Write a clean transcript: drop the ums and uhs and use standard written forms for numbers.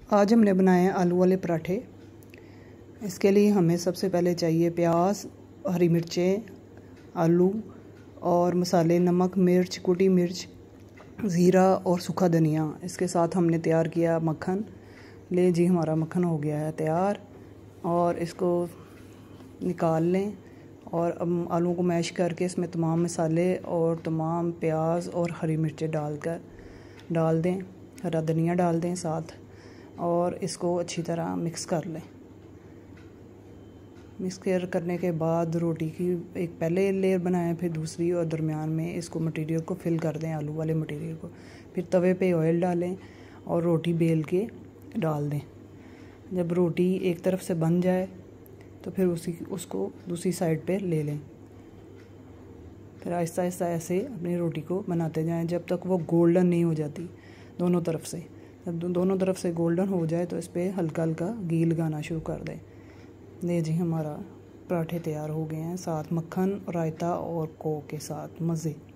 आज हमने बनाए हैं आलू वाले पराठे। इसके लिए हमें सबसे पहले चाहिए प्याज, हरी मिर्चें, आलू और मसाले, नमक, मिर्च, कुटी मिर्च, ज़ीरा और सूखा धनिया। इसके साथ हमने तैयार किया मक्खन। ले जी, हमारा मक्खन हो गया है तैयार और इसको निकाल लें। और अब आलू को मैश करके इसमें तमाम मसाले और तमाम प्याज और हरी मिर्चें डाल दें, हरा धनिया डाल दें साथ, और इसको अच्छी तरह मिक्स कर लें। मिक्स करने के बाद रोटी की एक पहले लेयर बनाएं, फिर दूसरी, और दरमियान में इसको मटेरियल को फिल कर दें, आलू वाले मटेरियल को। फिर तवे पे ऑयल डालें और रोटी बेल के डाल दें। जब रोटी एक तरफ से बन जाए तो फिर उसको दूसरी साइड पे ले लें। फिर आहिस्ता आहिस्ता ऐसे अपनी रोटी को बनाते जाएं जब तक वो गोल्डन नहीं हो जाती दोनों तरफ से। जब दोनों तरफ से गोल्डन हो जाए तो इस पर हल्का हल्का घी लगाना शुरू कर दें। ले जी, हमारा पराठे तैयार हो गए हैं, साथ मक्खन, रायता और कोक के साथ मज़े।